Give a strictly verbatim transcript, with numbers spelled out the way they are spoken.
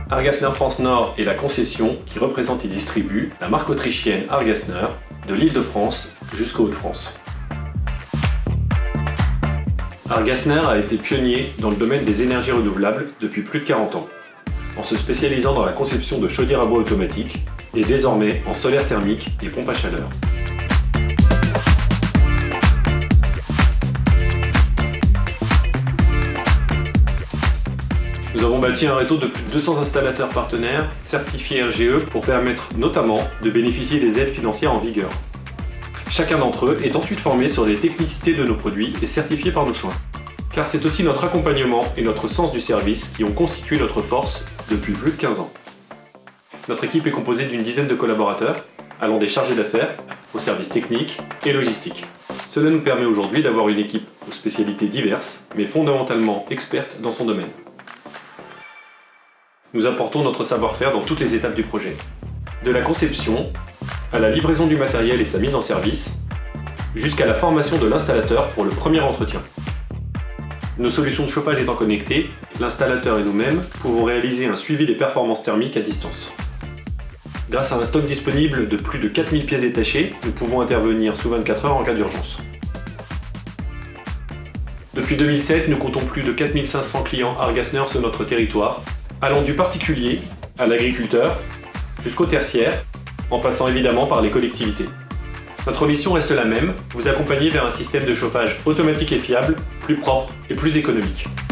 Argasner France Nord est la concession qui représente et distribue la marque autrichienne Argasner de l'Île-de-France jusqu'aux Hauts-de-France. Argasner a été pionnier dans le domaine des énergies renouvelables depuis plus de quarante ans, en se spécialisant dans la conception de chaudières à bois automatiques et désormais en solaire thermique et pompes à chaleur. Nous avons bâti un réseau de plus de deux cents installateurs partenaires certifiés R G E pour permettre notamment de bénéficier des aides financières en vigueur. Chacun d'entre eux est ensuite formé sur les technicités de nos produits et certifié par nos soins. Car c'est aussi notre accompagnement et notre sens du service qui ont constitué notre force depuis plus de quinze ans. Notre équipe est composée d'une dizaine de collaborateurs, allant des chargés d'affaires aux services techniques et logistiques. Cela nous permet aujourd'hui d'avoir une équipe aux spécialités diverses, mais fondamentalement experte dans son domaine. Nous apportons notre savoir-faire dans toutes les étapes du projet. De la conception, à la livraison du matériel et sa mise en service, jusqu'à la formation de l'installateur pour le premier entretien. Nos solutions de chauffage étant connectées, l'installateur et nous-mêmes pouvons réaliser un suivi des performances thermiques à distance. Grâce à un stock disponible de plus de quatre mille pièces détachées, nous pouvons intervenir sous vingt-quatre heures en cas d'urgence. Depuis deux mille sept, nous comptons plus de quatre mille cinq cents clients Argasner sur notre territoire, allant du particulier à l'agriculteur jusqu'au tertiaire, en passant évidemment par les collectivités. Notre mission reste la même, vous accompagner vers un système de chauffage automatique et fiable, plus propre et plus économique.